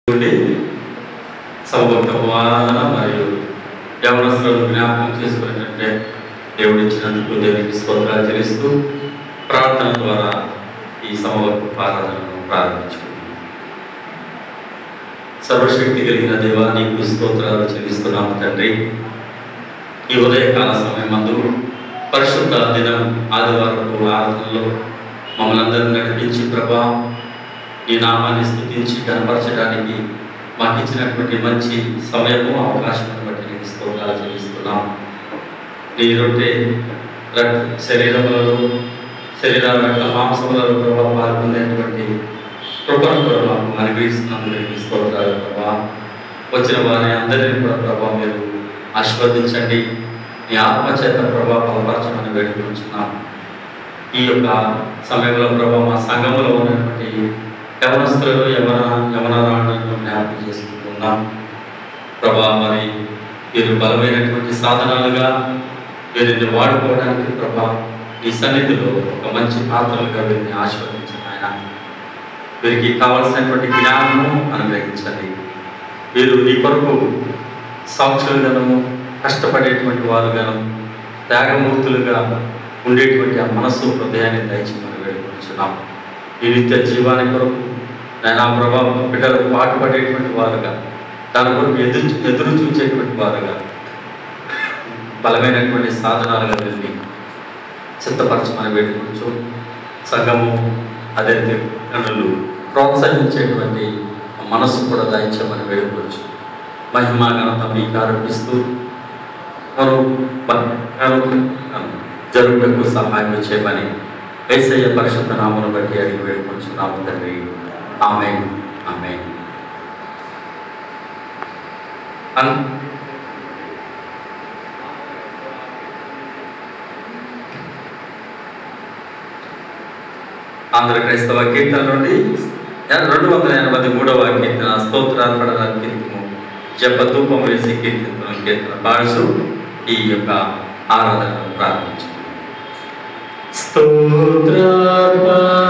నుండి సమభక్త ఆరాధన మరియు యవనస్తులను జ్ఞాపకం చేసుకునేటంటే దేవుడు ఇచ్చినందుకు దేవునికి స్తోత్రాలు చెల్లిస్తూ ప్రార్థన ద్వారా ఈ సమభక్త ఆరాధనను ప్రారంభించుకుంటాం. సర్వశక్తి కలిగిన దేవా, నీకు స్తోత్రాలు చెల్లిస్తున్నాము తండ్రి. ఈ ఉదయకాల సమయమందు పరిశుద్ధ దినం ఆదివారపు ఆరాధనలో మమ్మల్ని అందరినీ నడిపించి ప్రభా, నీ నామాన్ని స్తుతించి కనపరచడానికి మాకు ఇచ్చినటువంటి మంచి సమయము అవకాశం బట్టి నీకు స్తోత్రాలు చెల్లిస్తున్నాం. నీ రొట్టె శరీరములలో రక్త మాంసములలో ప్రభావ పాల్గొనేటువంటి కృపను కూడా మాకు అనుగ్రహిస్తున్నందుకు నీకు స్తోత్రాలు ప్రభా. వచ్చిన వారిని అందరినీ కూడా ప్రభావ మీరు ఆశీర్వదించండి. నీ ఆత్మచేత ప్రభావ బలపరచమని వేడుకుంటున్నాం. ఈ యొక్క సమయంలో ప్రభావ మా సంఘంలో ఉన్నటువంటి యవనస్తులను యవనరాణులను జ్ఞాపకం చేసుకుంటున్నాం ప్రభా. మరి వీరు బలమైనటువంటి సాధనాలుగా వీరిని వాడుకోవడానికి ప్రభా నీ సన్నిధిలో ఒక మంచి పాత్రలుగా వీరిని ఆశీర్వదించండి ఆయన. వీరికి కావలసినటువంటి జ్ఞానము అనుగ్రహించండి. వీరు నీ కొరకు సాక్షులుగాను కష్టపడేటువంటి వారుగాను త్యాగమూర్తులుగా ఉండేటువంటి ఆ మనస్సు హృదయాన్ని దయచేయమని వేడుకుంటున్నాం. ఈ నిత్య జీవాని కొరకు నేను ఆ ప్రభావం బిడ్డలకు పాటుపడేటువంటి వారుగా, దాని కొరకు ఎదురు చూసేటువంటి వారుగా, బలమైనటువంటి సాధనాలుగా వీరిని సిద్ధపరచమని వేడుకుంటూ సంఘము అదే కనులు ప్రోత్సహించేటువంటి మనస్సు కూడా దయచేయమని వేడుకోవచ్చు. మహిమా ఘనత మీకు ఆరోపిస్తూ జరుగుటకు సహాయం చేయమని యేసయ్య పరిశుద్ధ నామమును బట్టి అడిగి వేడుకుంటున్నాము తండ్రి. ఆమేన్, ఆమేన్. ఆంధ్ర క్రైస్తవ కీర్తన నుండి 283వ కీర్తన స్తోత్రార్పణ కీర్తనము జప ధూపం వేసి కీర్తన పాడుతూ ఈ యొక్క ఆరాధనను ప్రారంభించారు. స్తోత్రార్పణ